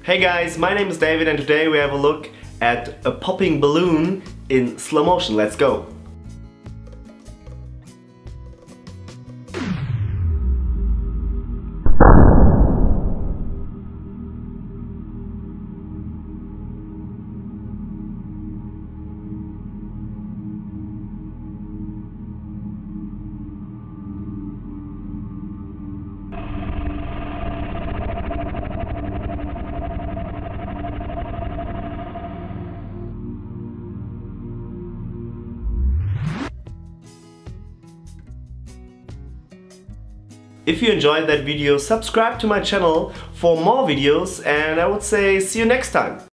Hey guys, my name is David and today we have a look at a popping balloon in slow motion. Let's go! If you enjoyed that video, subscribe to my channel for more videos and I would say see you next time.